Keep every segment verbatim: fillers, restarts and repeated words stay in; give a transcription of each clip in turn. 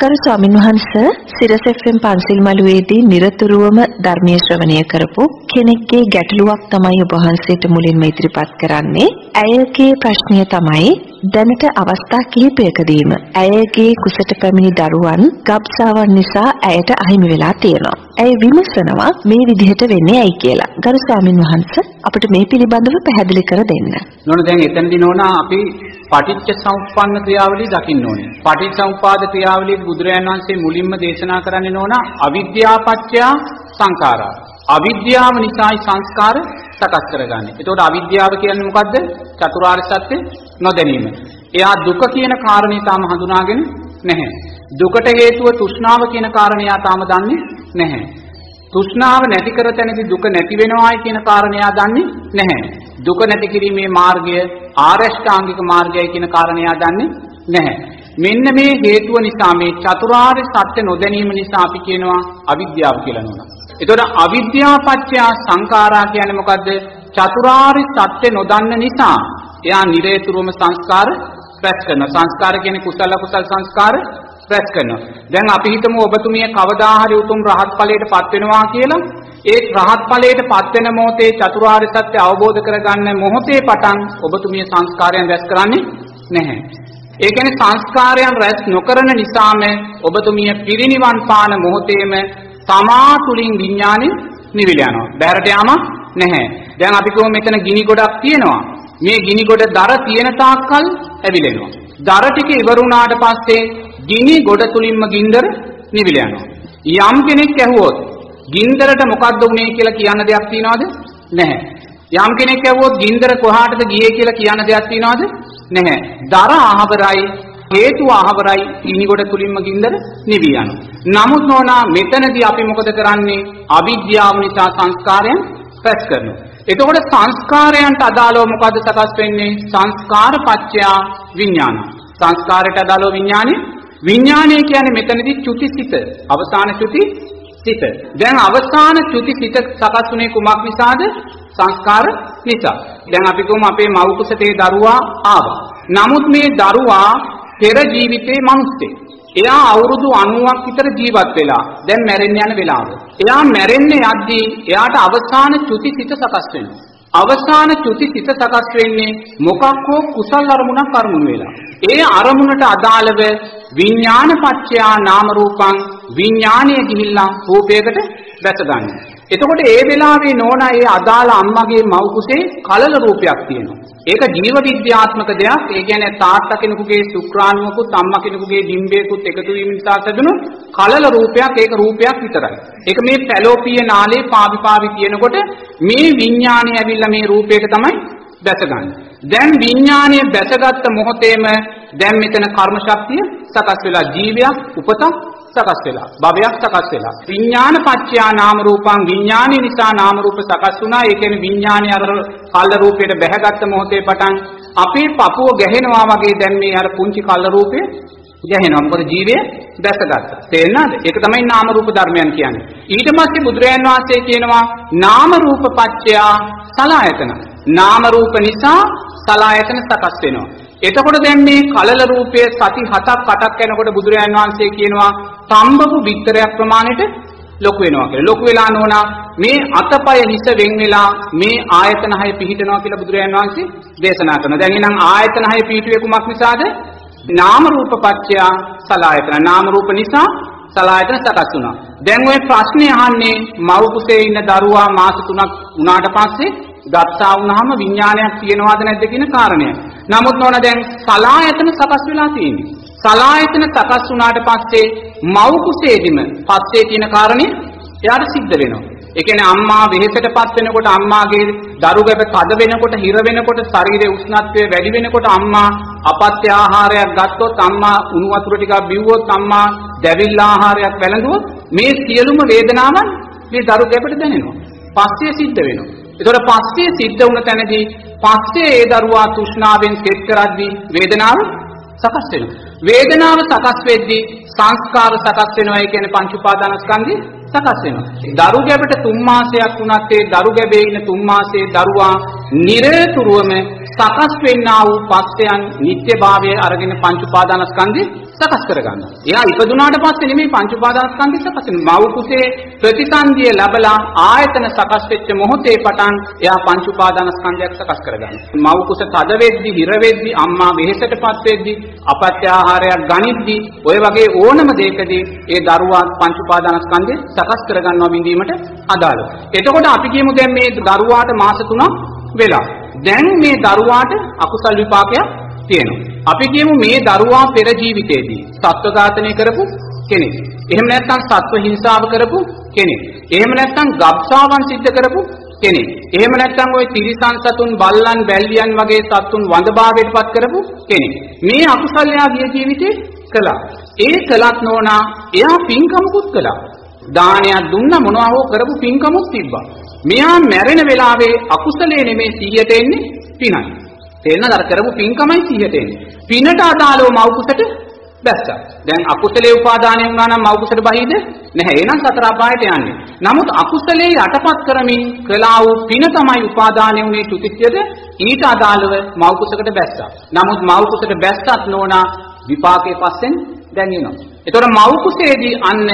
ගරු ස්වාමින් වහන්සේ සිරස එෆ් එම් පන්සිල් මළුවේදී නිරතුරුවම ධර්මීය ශ්‍රවණය කරපු කෙනෙක්ගේ ගැටලුවක් තමයි ඔබ වහන්සේට මුලින්ම ඉදිරිපත් කරන්නේ. ඇයගේ ප්‍රශ්නය තමයි දැනට අවස්ථා කිහිපයකදීම ඇයගේ කුසට පැමිණි දරුවන් ගබ්සාවන් නිසා ඇයට අහිමි වෙලා තියෙනවා. ඇය විමසනවා මේ විදිහට වෙන්නේ ඇයි කියලා. ගරු ස්වාමින් වහන්සේ අපිට මේ පිළිබඳව පැහැදිලි කර දෙන්න. නෝන දැන් එතනදී නෝන අපි පටිච්ච සමුප්පන්න ක්‍රියාවලිය දකින්න ඕනේ. පටිච්චසමුපාද ක්‍රියාවලිය බුදුරජාණන් වහන්සේ මුලින්ම දේශනා කරන්නේ නෝන අවිද්‍යාපච්චය සංඛාරා. අවිද්‍යාව නිසායි සංස්කාර සකස් කරගන්නේ. ඒතකොට අවිද්‍යාව කියන්නේ මොකද්ද? චතුරාර්ය සත්‍ය නොදැනීම. එයා දුක කියන කාරණේ තාම හඳුනාගෙන නැහැ. දුකට හේතුව තෘෂ්ණාව කියන කාරණේ යා තාම දන්නේ නැහැ. තෘෂ්ණාව නැති කර තැනදී දුක නැති වෙනවායි කියන කාරණේ යා දන්නේ නැහැ. දුක නැති කිරීමේ මාර්ගය ආරෂ්ඨාංගික මාර්ගයයි කියන කාරණේ යා දන්නේ නැහැ. මෙන්න මේ හේතුව නිසා මේ චතුරාර්ය සත්‍ය නොදැනීම නිසා අපි කියනවා අවිද්‍යාව කියලා නෝනා. එතකොට අවිද්‍යාව පත්‍ය සංඛාරා කියන්නේ මොකද්ද? චතුරාර්ය සත්‍ය නොදන්න නිසා එයා නිරේතුරුවම සංස්කාර රැස් කරනවා. සංස්කාර කියන්නේ කුසල කුසල සංස්කාර රැස් කරනවා. දැන් අපි හිතමු ඔබතුමිය කවදා හරි උතුම් රහත් ඵලයට පත් වෙනවා කියලා. ඒ රහත් ඵලයට පත් වෙන මොහොතේ චතුරාර්ය සත්‍ය අවබෝධ කරගන්න මොහොතේ පටන් ඔබතුමිය සංස්කාරයන් රැස් කරන්නේ නැහැ. ඒ කියන්නේ සංස්කාරයන් රැස් නොකරන නිසාම ඔබතුමිය පිරිනිවන් පාන මොහොතේම තමා තුලින් විඥානෙ නිවිල යනවා. බැහැරට යාම නැහැ. දැන් අපි කොහොම මෙතන ගිනි ගොඩක් තියෙනවා. මේ ගිනි ගොඩ දර තියෙන තාක්කල් ඇවිලෙනවා. දර ටික ඉවරුණාට පස්සේ ගිනි ගොඩ තුලින්ම ගින්දර නිවිල යනවා. යම් කෙනෙක් ඇහුවොත් ගින්දරට මොකද්ද උනේ කියලා කියන්න දෙයක් තියනවද? නැහැ. යම් කෙනෙක් ඇහුවොත් ගින්දර කොහාටද ගියේ කියලා කියන්න දෙයක් තියනවද? නැහැ. දර අහවරයි හේතුව අහවරයි ගිනි ගොඩ තුලින්ම ගින්දර නිවි යනවා. නමුත් නෝනා මෙතනදී අපි මොකද කරන්නේ? අවිද්‍යාව නිසා සංස්කාරයන් රැස් කරනවා. එතකොට සංස්කාරයන්ට අදාළව මොකද්ද සකස් වෙන්නේ? සංස්කාර පත්‍ය විඥාන. සංස්කාරයට අදාළව විඥානේ විඥානය කියන්නේ මෙතනදී චුතිසිත අවසාන චුති සිත. දැන් අවසාන චුති සිත සකස් වුනේ කුමක් නිසාද? සංස්කාර නිසා. දැන් අපි කොහොම අපේ මව් කුසටේ දරුවා ආවා. නමුත් මේ දරුවා පෙර ජීවිතේ මිනිස්සෙක්. එයා අවුරුදු අනූවක් විතර ජීවත් වෙලා දැන් මැරෙන්න යන වෙලාව. එයා මැරෙන්න යද්දී එයාට අවසාන චුති සිත සකස් වෙනවා. අවසාන චුති සිත සකස් වෙන්නේ මොකක් හෝ කුසල අරමුණක් අරමුණු වෙලා. ඒ අරමුණට අදාළව විඥාන පත්‍යා නාම රූපං විඥානීය ගිහිල්ලා රූපයකට දැස ගන්න. එතකොට ඒ වෙලාවේ නෝනා ඒ අදාළ අම්මගේ මව් කුසේ කලල රූපයක් තියෙනවා. ඒක ජීව විද්‍යාත්මක දෙයක්. ඒ කියන්නේ තාත්තා කෙනෙකුගේ ශුක්‍රාණුවකුත් අම්මා කෙනෙකුගේ ඩිම්බයකුත් එකතු වීම නිසා ලැබෙන කලල රූපයක්. ඒක රූපයක් විතරයි. ඒක මේ පැලෝපිය නාලේ පාවි පාවි කියනකොට මේ විඥානය ඇවිල්ලා මේ රූපයක තමයි දැසගන්නේ. දැන් විඥානය දැසගත්ත මොහොතේම දැන් මෙතන කර්ම ශක්තිය සකස් වෙලා ජීවයක් උපතක් සකස් වෙලා භවයක් සකස් වෙලා විඥාන පත්‍යා නාම රූපං විඥානි නිසා නාම රූප සකස් වුණා. ඒ කියන්නේ විඥානය අර කල්ල රූපයට බැහැගත්ත මොහොතේ පටන් අපේ පපුව ගැහෙනවා වගේ දැන් මේ අර පුංචි කල්ල රූපය ගැහෙනවා. මොකද ජීවය දැසගත්තා. තේරෙනවද? ඒක තමයි නාම රූප ධර්මයන් කියන්නේ. ඊට පස්සේ බුදුරජාන් වහන්සේ කියනවා නාම රූප පත්‍යා සලආයතන. නාම රූප නිසා සලආයතන සකස් වෙනවා. එතකොට දැන් මේ කලල රූපයේ සති හතක් අටක් යනකොට බුදුරජාන් වහන්සේ කියනවා සම්බපු විතරයක් ප්‍රමාණයට ලොකු වෙනවා කියලා. ලොකු වෙලා නෝනා මේ අතපය හිස වෙන් වෙලා මේ ආයතන හය පිහිටනවා කියලා බුදුරජාන් වහන්සේ දේශනා කරනවා. දැන් එහෙනම් ආයතන හය පිහිටුවේ කුමක් නිසාද? නාම රූප පත්‍ය සලආයතන. නාම රූප නිසා සලආයතන සකස් වුණා. දැන් ඔය ප්‍රශ්නේ අහන්නේ මව් කුසේ ඉන්න දරුවා මාස තුනක් වුණාට පස්සේ ගත්තා වුණාම විඥානයක් තියෙනවද නැද්ද කියන කාරණය. නමුත් නෝන දැන් සලආයතන සකස් වෙලා තියෙන්නේ. සලආයතන සකස් වුණාට පස්සේ මව් කුසේදිම පස්සේ තියෙන කාරණේ එයාට සිද්ධ වෙනවා. ඒ කියන්නේ අම්මා වෙහෙසටපත් වෙනකොට අම්මාගේ දරු ගැබ තද වෙනකොට හිර වෙනකොට ශරීරයේ උෂ්ණත්වය වැඩි වෙනකොට අම්මා අපත්‍ය ආහාරයක් ගත්තොත් අම්මා උණු වතුර ටිකක් බිව්වොත් අම්මා දැවිල්ල ආහාරයක් වැළඳුවොත් මේ සියලුම වේදනාවන් මේ දරු ගැබට දැනෙනවා. පස්සේ සිද්ධ වෙනවා. ඒතකොට පස්සේ සිද්ධ වුණ තැනදී පස්සේ ඒ දරුවා තෘෂ්ණාවෙන් සෙට් කරද්දී වේදනාව සකස් වෙනවා. වේදනාව සකස් වෙද්දී සංස්කාර සකස් වෙනවා. ඒ කියන්නේ පංච උපාදානස්කන්ධය සකස් වෙනවා. දරු ගැබට තුන් මාසයක් වුණත් ඒ දරු ගැබේ ඉන්න තුන් මාසයේ දරුවා නිරතුරුවම සකස් වෙන්නා වූ පස්සයන් නිත්‍යභාවයේ අරගෙන පංච උපාදානස්කන්ධය සකස් කරගන්නවා. එයා ඉපදුනාට පස්සේ නෙමෙයි පංච උපාදානස්කන්ධය සකස් වෙන්නේ. මව් කුසේ ප්‍රතිසන්දිය ලැබලා ආයතන සකස් වෙච්ච මොහොතේ පටන් එයා පංච උපාදානස්කන්ධයක් සකස් කරගන්නවා. මව් කුස තද වෙද්දි, හිර වෙද්දි, අම්මා වෙහෙසටපත් වෙද්දි, අපත්‍ය ආහාරයක් ගනිද්දි, ඔය වගේ ඕනම දෙයකදී ඒ දරුවා පංච උපාදානස්කන්ධය සකස් කරගන්නවා විඳීමට අදාළව. එතකොට අපි කියමු දැන් මේ දරුවාට මාස තුනක් වෙලා. දැන් මේ දරුවාට අකුසල් විපාකයක් තියෙනවා. අපි කියමු මේ දරුවා පෙර ජීවිතයේදී සත්ව ඝාතනය කරපු කෙනෙක්. එහෙම නැත්නම් සත්ව හිංසාව කරපු කෙනෙක්. එහෙම නැත්නම් ගබ්සාවන් සිද්ධ කරපු කෙනෙක්. එහෙම නැත්නම් ওই තිරිසන් සතුන්, බල්ලන්, බැල්ලියන් වගේ සතුන් වඳභාවයට පත් කරපු කෙනෙක්. මේ අකුසලයා ගිය ජීවිතේ කළා. ඒ කළත් නෝනා එයා පින්කමකුත් කළා. දානයක් දුන්නා, මොනවා හෝ කරපු පින්කමුත් තිබ්බා. මෙයා මැරෙන වෙලාවේ අකුසලයේ නෙමෙයි සිහියට එන්නේ පිනයි. තේරෙනවද? අර කරපු පින්කමයි සිහියට එන්නේ. පිනට අදාළව මව් කුසට බැස්සා. දැන් අකුසලයේ උපාදානය වුණා නම් මව් කුසට බහීද? නැහැ. එහෙනම් සතර අපායට යන්නේ. නමුත් අකුසලයේ යටපත් කරමින් කළා වූ පින තමයි උපාදානය වුණේ චුතිච්ඡද ඊට අදාළව මව් කුසකට බැස්සා. නමුත් මව් කුසට බැස්සත් නෝනා විපාකයේ පස්සෙන් දැන් එනවා. ඒතකොට මව් කුසේදී අන්න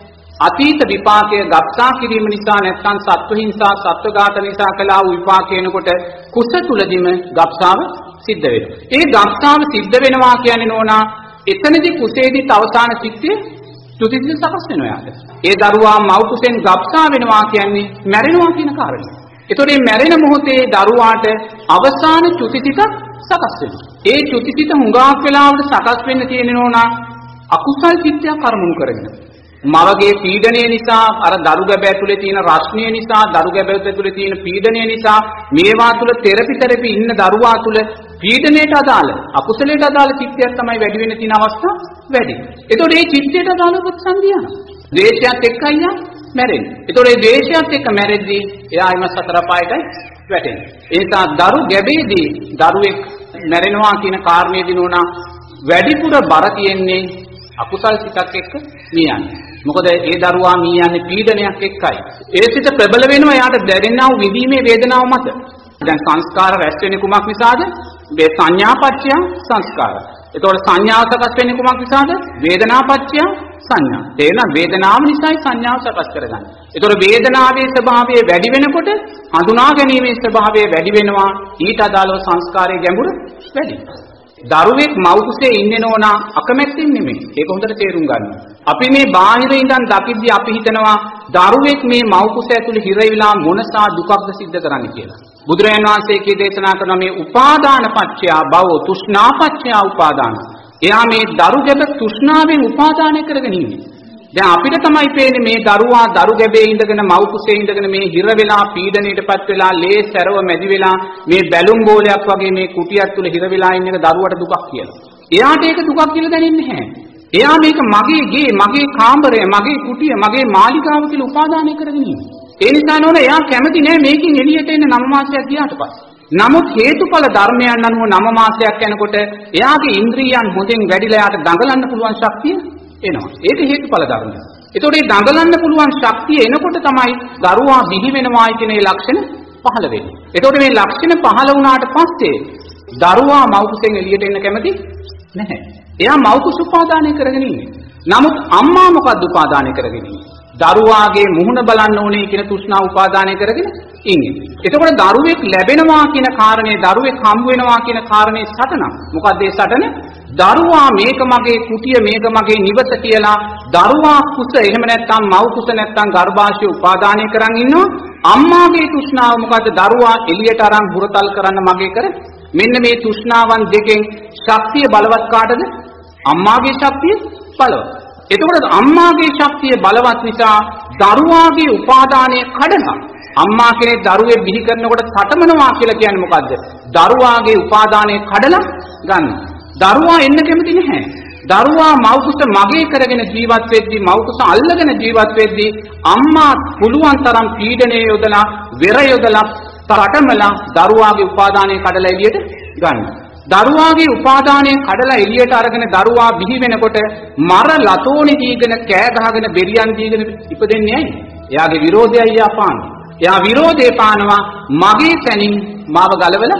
අතීත විපාකය ගබ්සා කිරීම නිසා නැත්නම් සත්ව හිංසා, සත්ව ඝාතන නිසා කළා වූ විපාකේනකොට කුස තුලදීම ගබ්සාව සිද්ධ වෙනවා. ඒ ගබ්සාව සිද්ධ වෙනවා කියන්නේ නෝනා එතනදී කුසේදී අවසාන චිත්තය චුතිසිත සකස් වෙනවා යාට. ඒ දරුවා මව් කුසෙන් ගබ්සා වෙනවා කියන්නේ මැරෙනවා කියන කාරණය. ඒතකොට මේ මැරෙන මොහොතේ දරුවාට අවසාන චුතිසිත සකස් වෙනවා. ඒ චුතිසිත හුඟක් වෙලාවට සකස් වෙන්න තියෙන නෝනා අකුසල් චිත්තයක් කර්මුණු කරගෙන. මවගේ පීඩනය නිසා, අර දරු ගැබ ඇතුලේ තියෙන රස්නිය නිසා, දරු ගැබ ඇතුලේ තියෙන පීඩනය නිසා මේවා තුල තෙරපි තෙරපි ඉන්න දරුවා තුල පීඩනයට අදාළ අකුසලයට අදාළ චිත්තයක් තමයි වැඩි වෙන්න තියෙන අවස්ථා වැඩි. ඒතකොට මේ චිත්තයට අදාළ ප්‍රතිසන්දිය යනවා. ද්වේෂයත් එක්කයි යා මැරෙන්නේ. ඒතකොට මේ ද්වේෂයත් එක්ක මැරෙද්දී එයා එම සතර පායටයි වැටෙන්නේ. ඒ නිසා දරු ගැබේදී දරුවෙක් මැරෙනවා කියන කාරණේදී නෝනා වැඩිපුර බර තියෙන්නේ අකුසල් සිතක් එක්ක මියන්නේ. මොකද ඒ දරුවා මියන්නේ පීඩනයක් එක්කයි. ඒ සිත ප්‍රබල වෙනවා යාට දැනෙනා වූ විඳීමේ වේදනාව මත. දැන් සංස්කාර රැස් වෙන්නේ කුමක් නිසාද? මේ සංඥාපච්චය සංස්කාර. ඒතකොට සංඥාව සකස් වෙන්නේ කුමක් නිසාද? වේදනාපච්චය සංඥා. තේරෙනවද? වේදනාව නිසායි සංඥාව සකස් කරගන්නේ. ඒතකොට වේදනාවේ ස්වභාවය වැඩි වෙනකොට හඳුනා ගැනීමේ ස්වභාවය වැඩි වෙනවා. ඊට අදාළව සංස්කාරයේ ගැඹුර වැඩි. දරුවෙක් මව් කුසේ ඉන්නේ නෝනා අකමැත්තෙන් නෙමෙයි. ඒක හොඳට තේරුම් ගන්න. අපි මේ බාහිරින් ඉඳන් දකිද්දී අපි හිතනවා දරුවෙක් මේ මව් කුස ඇතුළේ හිර වෙලා මොනසා දුකක්ද සිද්ධ කරන්නේ කියලා. බුදුරජාණන් වහන්සේ කී දේශනා කරන මේ උපාදාන පත්‍ය භව තෘෂ්ණා පත්‍ය උපාදාන. එයා මේ දරු ගැබ තෘෂ්ණාවෙන් උපාදානය කරගෙන ඉන්නේ. දැන් අපිට තමයි පේන්නේ මේ දරුවා දරු ගැබේ ඉඳගෙන මව් කුසේ ඉඳගෙන මේ හිර වෙලා පීඩණයටපත් වෙලා ලේ සැරව මැදි වෙලා මේ බැලුම් බෝලයක් වගේ මේ කුටියක් තුල හිර වෙලා ඉන්න එක දරුවට දුකක් කියලා. එයාට ඒක දුකක් කියලා දැනෙන්නේ නැහැ. එයා මේක මගේ ගේ, මගේ කාමරය, මගේ කුටිය, මගේ මාලිගාව කියලා උපාදානය කරගෙන ඉන්නේ. ඒ නිසා නෝන එයා කැමති නෑ මේකෙන් එළියට එන්න නව මාසයක් ගියාට පස්සේ. නමුත් හේතුඵල ධර්මයන් අනුව නව මාසයක් යනකොට එයාගේ ඉන්ද්‍රියයන් හොඳින් වැඩිලා යාට දඟලන්න පුළුවන් ශක්තිය එනවා. ඒක හේතුඵල ධර්මය. ඒතකොට මේ දඟලන්න පුළුවන් ශක්තිය එනකොට තමයි දරුවා බිහි වෙනවායි කියන මේ ලක්ෂණ පහළ වෙන්නේ. ඒතකොට මේ ලක්ෂණ පහළ වුණාට පස්සේ දරුවා මව් කුසෙන් එළියට එන්න කැමති නැහැ. එයා මව් කුස උපාදානය කරගෙන ඉන්නේ. නමුත් අම්මා මොකද්ද උපාදානය කරගෙන ඉන්නේ? දරුවාගේ මුහුණ බලන්න ඕනේ කියන තෘෂ්ණා උපාදානය කරගෙන ඉන්නේ. එතකොට දරුවෙක් ලැබෙනවා කියන කාරණේ, දරුවෙක් හම්බ වෙනවා කියන කාරණේ සටන. මොකද්ද ඒ සටන? දරුවා මේක මගේ කුටිය, මේක මගේ නිවස කියලා දරුවා කුස එහෙම නැත්නම් මව් කුස නැත්නම් ගර්භාෂය උපාදානය කරන් ඉන්නවා. අම්මාගේ තෘෂ්ණාව මොකද්ද? දරුවා එළියට අරන් හුරතල් කරන්න මගේ කර. මෙන්න මේ තෘෂ්ණාවන් දෙකෙන් ශක්තිය බලවත් කාටද? අම්මාගේ ශක්තිය බලවත්. එතකොට අම්මාගේ ශක්තිය බලවත් නිසා දරුවාගේ උපාදානය කඩනවා. අම්මා කෙනෙක් දරුවෙක් බිහි කරනකොට සටමනවා කියලා කියන්නේ මොකද්ද? දරුවාගේ උපාදානය කඩලා ගන්න. දරුවා එන්න කැමති නැහැ. දරුවා මව් කුස මගේ කරගෙන ජීවත් වෙද්දී, මව් කුස අල්ලගෙන ජීවත් වෙද්දී අම්මා පුළුවන් තරම් පීඩනය යොදලා, වෙර යොදලා, තරටමලා දරුවාගේ උපාදානය කඩලා එළියට ගන්නවා. දරුවාගේ උපාදානය කඩලා එළියට අරගෙන දරුවා බිහි වෙනකොට මර ලතෝනි දීගෙන කෑ ගහගෙන බෙරියන් දීගෙන ඉපදෙන්නේ ඇයි? එයාගේ විරෝධයයි යාපාන. එයා විරෝධේ පානවා මගේ තැනින් මාව ගලවලා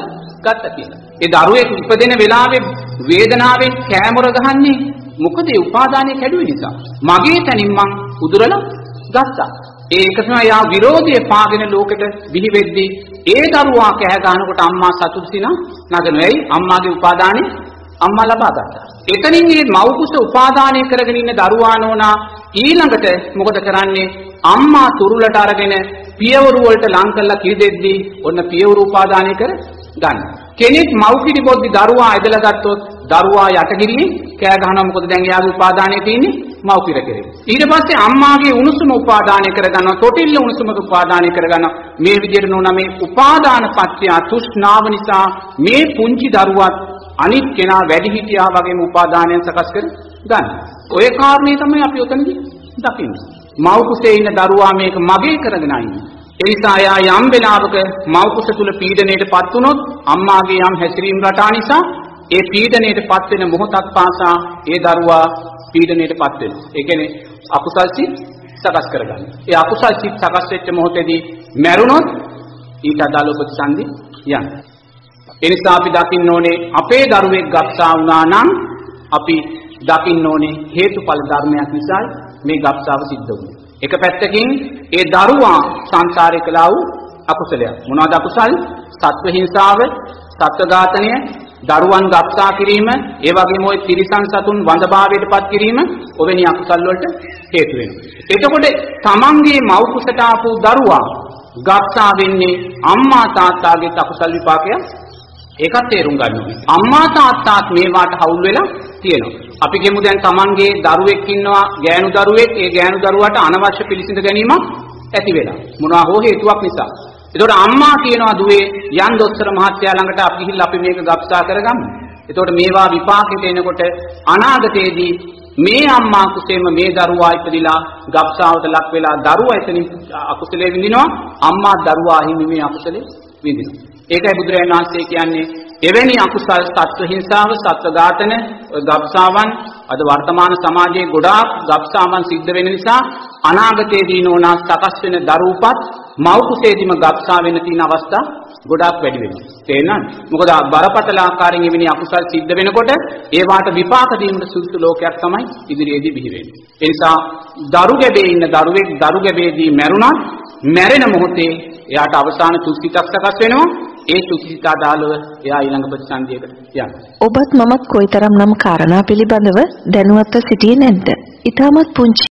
ගත්තා කියලා. ඒ දරුවෙක් ඉපදෙන වෙලාවේ වේදනාවෙන් කෑමොර ගහන්නේ මොකද ඒ උපාදානය කැඩුවේ නිසා. මගේ තනින් මං උදුරලා ගත්තා. ඒක තමයි යා විරෝධයේ පාගෙන ලෝකෙට බිහි වෙද්දී ඒ දරුවා කෑ ගන්නකොට අම්මා සතුටින් නගනවා. එයි අම්මාගේ උපාදානෙ අම්මා ලබා ගත්තා. එතනින් මේ මව් කුස උපාදානය කරගෙන ඉන්න දරුවා නෝනා ඊළඟට මොකද කරන්නේ? අම්මා තුරුලට අරගෙන පියවරු වලට ලං කරලා කිරිදෙද්දී ඔන්න පියවරු උපාදානය කර ගන්න. කෙනෙක් මව් කිරි බොද්දි දරුවා ඇදලා ගත්තොත් දරුවා යටගිරියේ කෑ ගහනවා. මොකද දැන් එයාගේ උපාදානය තියෙන්නේ මව් කිර කෙරේ. ඊට පස්සේ අම්මාගේ උණුසුම උපාදානය කර ගන්නවා. තොටිල්ල උණුසුම උපාදානය කර ගන්නවා. මේ විදිහට නෝනා මේ උපාදාන පත්‍ය තෘෂ්ණාව නිසා මේ පුංචි දරුවත් අනිත් කෙනා වැඩිහිටියා වගේම උපාදානයන් සකස් කර ගන්න. ඔය කාරණේ තමයි අපි ඔතනදී දකින්නේ. මව් කුසේ ඉන්න දරුවා මේක මගේ කරගෙන ඉන්නේ. ඒ නිසා යා යම් වෙලාවක මව් කුස තුල පීඩණයටපත් වුණොත් අම්මාගේ යම් හැසිරීම් රටා නිසා ඒ පීඩණයටපත් වෙන මොහොතක් පාසා ඒ දරුවා පීඩණයටපත් වෙනවා. ඒ කියන්නේ අකුසල් සිත් සකස් කරගන්න. ඒ අකුසල් සිත් සකස් වෙච්ච මොහොතේදී මැරුණොත් ඊට අදාළ ප්‍රතිසන්දි යනවා. ඒ නිසා අපි දකින්න ඕනේ අපේ දරුවෙක් ගබ්සා වුණා නම් අපි දකින්න ඕනේ හේතුඵල ධර්මයක් නිසා මේ ගබ්සාව සිද්ධ වුණේ. එක පැත්තකින් ඒ දරුවා සංසාරේ කළා වූ අකුසලයක්. මොනවාද අකුසල්? සත්ව හිංසාව, සත්ව ඝාතනය, දරුවන් ගබ්සා කිරීම, ඒ වගේම ওই තිරිසන් සතුන් වඳභාවයටපත් කිරීම ඔවැනි අකුසල් වලට හේතු වෙනවා. එතකොට තමන්ගේ මව් කුසට ආපු දරුවා ගබ්සා වෙන්නේ අම්මා තාත්තාගේ අකුසල් විපාකයක්. ඒකත් තේරුම් ගන්න ඕනේ. අම්මා තාත්තාත් මේවාට හවුල් වෙලා තියෙනවා. අපි කියමු දැන් තමන්ගේ දරුවෙක් ඉන්නවා, ගෑනු දරුවෙක්. ඒ ගෑනු දරුවාට අනවශ්‍ය පිළිසිඳ ගැනීමක් ඇති වෙලා. මොනවා හෝ හේතුවක් නිසා. එතකොට අම්මා කියනවා දුවේ යන් දොස්තර මහත්තයා ළඟට අපි ගිහිල්ලා අපි මේක ගබ්සා කරගමු. එතකොට මේවා විපාකෙට එනකොට අනාගතයේදී මේ අම්මා කුසේම මේ දරුවා ඉපදිලා ගබ්සාවට ලක් වෙලා දරුවා එතනින් අකුසලයේ විඳිනවා. අම්මා දරුවා හිමි මේ අකුසලයේ විඳිනවා. ඒකයි බුදුරජාණන් වහන්සේ කියන්නේ එවැනි අකුසල් සත්ව හිංසාව, සත්ව ඝාතන, ගබ්සාවන් අද වර්තමාන සමාජයේ ගොඩාක් ගබ්සාවන් සිද්ධ වෙන නිසා අනාගතයේදී නෝනා සකස් වෙන දරුවපත් මව් කුසේදීම ගබ්සා වෙන්න තියෙන අවස්ථා ගොඩාක් වැඩි වෙනවා. තේරෙනවද? මොකද බරපතල ආකාරයෙන් එවැනි අකුසල් සිද්ධ වෙනකොට ඒවාට විපාක දීමට සුදුසු ලෝකයක් තමයි ඉදිරියේදී බිහි වෙන්නේ. ඒ නිසා දරු ගැබේ ඉන්න දරුවෙක් දරු ගැබේදී මැරුණා මැරෙන මොහොතේ එයාට අවසාන තුසිතක් සකස් වෙනවා. ඒ තුසිත අදාළව එයා ඊළඟ ප්‍රතිසන්දියකට යනවා. ඔබත් මමත් කොයිතරම් නම් කාරණා පිළිබඳව දැනුවත්ව සිටියේ නැද්ද? ඊටමත් පුංචි